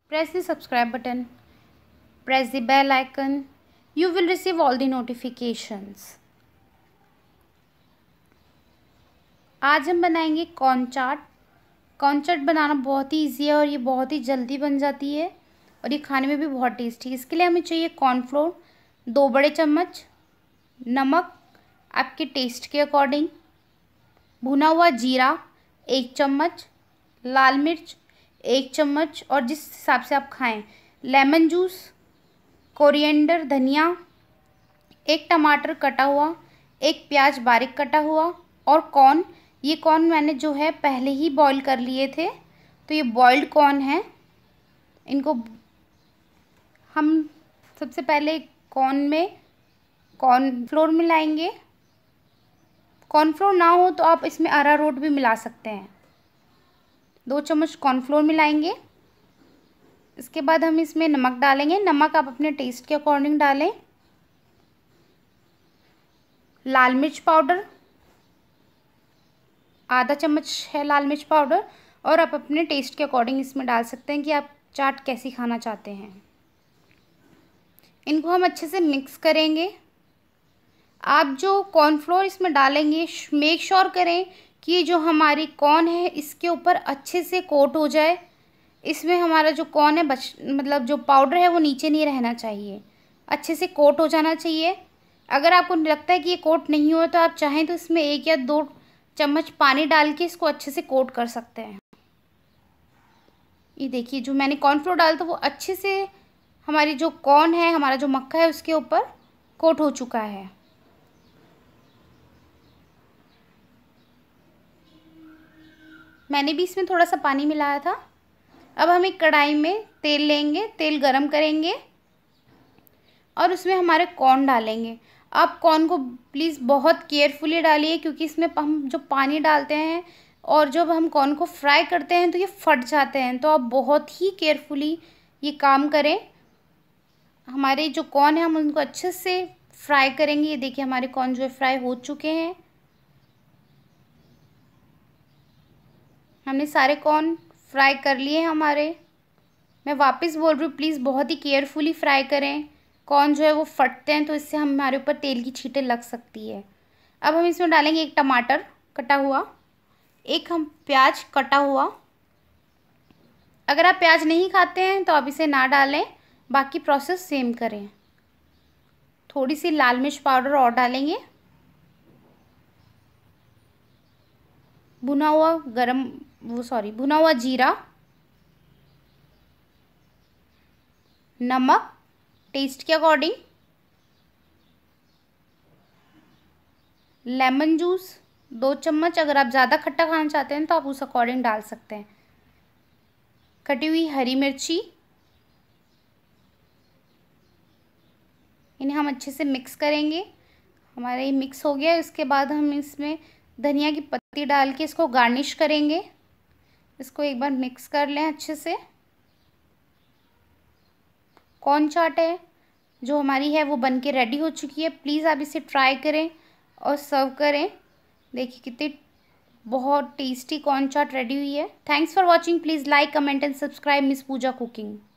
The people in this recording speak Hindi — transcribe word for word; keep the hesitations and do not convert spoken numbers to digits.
Press the subscribe button. Press the bell icon. You will receive all the notifications. आज हम बनाएंगे कॉर्न चाट। कॉर्न चाट बनाना बहुत ही इजी है और ये बहुत ही जल्दी बन जाती है और ये खाने में भी बहुत टेस्टी है। इसके लिए हमें चाहिए कॉर्नफ्लोर दो बड़े चम्मच, नमक आपके टेस्ट के अकॉर्डिंग, भुना हुआ जीरा एक चम्मच, लाल मिर्च एक चम्मच और जिस हिसाब से आप खाएं, लेमन जूस, कोरिएंडर धनिया, एक टमाटर कटा हुआ, एक प्याज बारीक कटा हुआ और कॉर्न। ये कॉर्न मैंने जो है पहले ही बॉईल कर लिए थे, तो ये बॉइल्ड कॉर्न है। इनको हम सबसे पहले कॉर्न में कॉर्नफ्लोर मिलाएंगे। कॉर्नफ्लोर ना हो तो आप इसमें अरारोट भी मिला सकते हैं। दो चम्मच कॉर्नफ्लोर मिलाएंगे। इसके बाद हम इसमें नमक डालेंगे। नमक आप अपने टेस्ट के अकॉर्डिंग डालें। लाल मिर्च पाउडर आधा चम्मच है लाल मिर्च पाउडर, और आप अपने टेस्ट के अकॉर्डिंग इसमें डाल सकते हैं कि आप चाट कैसी खाना चाहते हैं। इनको हम अच्छे से मिक्स करेंगे। आप जो कॉर्नफ्लोर इसमें डालेंगे, मेक श्योर करें कि ये जो हमारी कॉर्न है इसके ऊपर अच्छे से कोट हो जाए। इसमें हमारा जो कॉर्न है बच मतलब जो पाउडर है वो नीचे नहीं रहना चाहिए, अच्छे से कोट हो जाना चाहिए। अगर आपको लगता है कि ये कोट नहीं हो तो आप चाहें तो इसमें एक या दो चम्मच पानी डाल के इसको अच्छे से कोट कर सकते हैं। ये देखिए, जो मैंने कॉर्नफ्लोर डाला था वो अच्छे से हमारी जो कॉर्न है, हमारा जो मक्खा है उसके ऊपर कोट हो चुका है। मैंने भी इसमें थोड़ा सा पानी मिलाया था। अब हम एक कढ़ाई में तेल लेंगे, तेल गरम करेंगे और उसमें हमारे कॉर्न डालेंगे। आप कॉर्न को प्लीज़ बहुत केयरफुली डालिए, क्योंकि इसमें हम जो पानी डालते हैं और जब हम कॉर्न को फ्राई करते हैं तो ये फट जाते हैं, तो आप बहुत ही केयरफुली ये काम करें। हमारे जो कॉर्न है हम उनको अच्छे से फ्राई करेंगे। ये देखिए, हमारे कॉर्न जो है फ्राई हो चुके हैं। हमने सारे कॉर्न फ्राई कर लिए हमारे। मैं वापस बोल रही हूँ, प्लीज़ बहुत ही केयरफुली फ्राई करें। कॉर्न जो है वो फटते हैं तो इससे हमारे ऊपर तेल की छींटें लग सकती है। अब हम इसमें डालेंगे एक टमाटर कटा हुआ, एक हम प्याज कटा हुआ। अगर आप प्याज नहीं खाते हैं तो आप इसे ना डालें, बाकी प्रोसेस सेम करें। थोड़ी सी लाल मिर्च पाउडर और डालेंगे। भुना हुआ गरम वो सॉरी भुना हुआ जीरा, नमक टेस्ट के अकॉर्डिंग, लेमन जूस दो चम्मच। अगर आप ज़्यादा खट्टा खाना चाहते हैं तो आप उस अकॉर्डिंग डाल सकते हैं। कटी हुई हरी मिर्ची। इन्हें हम अच्छे से मिक्स करेंगे। हमारा ये मिक्स हो गया। इसके बाद हम इसमें धनिया की पत्ती डाल के इसको गार्निश करेंगे। इसको एक बार मिक्स कर लें अच्छे से। कॉर्न चाट है जो हमारी है वो बन के रेडी हो चुकी है। प्लीज़ आप इसे ट्राई करें और सर्व करें। देखिए कितनी बहुत टेस्टी कॉर्न चाट रेडी हुई है। Thanks for watching. Please like, comment and subscribe miss Pooja cooking.